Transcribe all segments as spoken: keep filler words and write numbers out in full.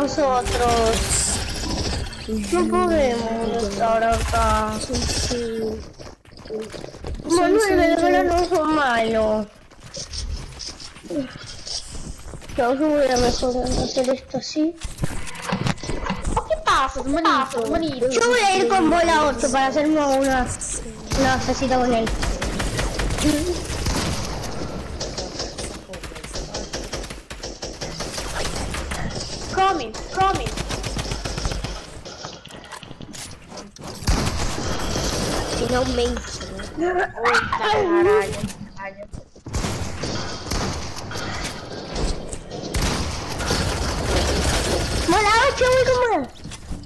nosotros. No podemos estar acá. Manuel, de verdad no son malos. Yo voy a mejorar hacer esto así. ¿Qué pasa? ¿Qué pasa? Bonito. Yo voy a ir con bola ocho para hacerme una, una facita con él. Coming, coming. Finalmente. Uy, caralho. Bola ocho, voy con bola.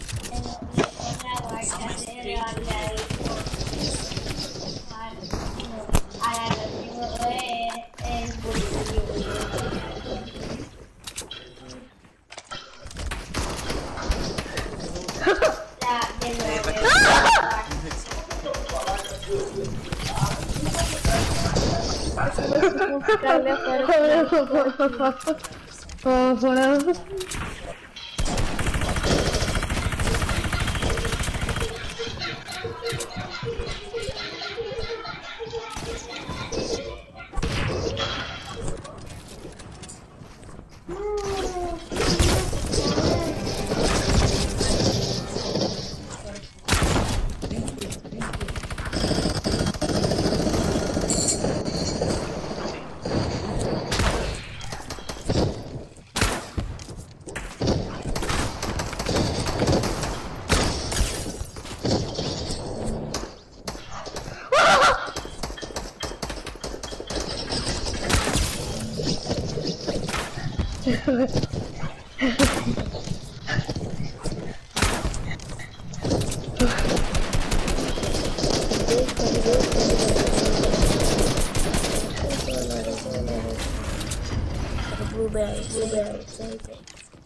Blueberry, blueberry, blueberry.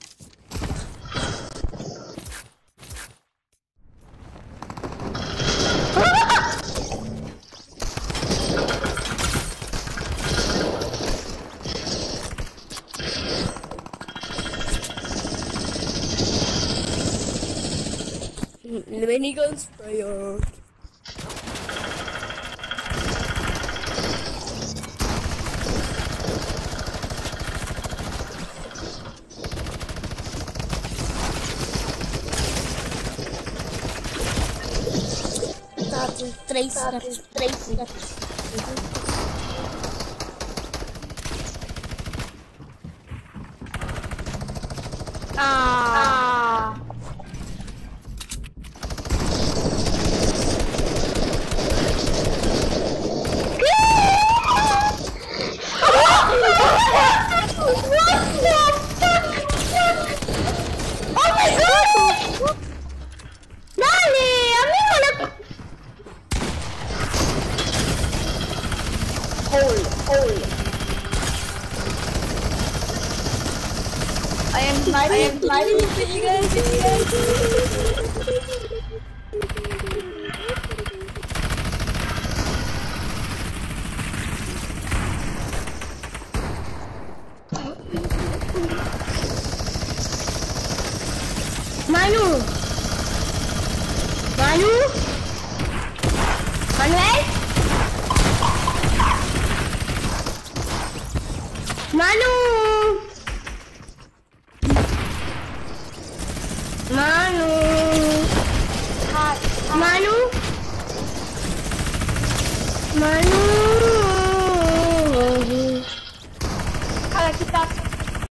The minigun sprayer. Três, três, três. Ah. I am sliding, I am sliding with you guys, with you guys. Manu! Manu! Manuel! Manu! Manu! Manu! Manu!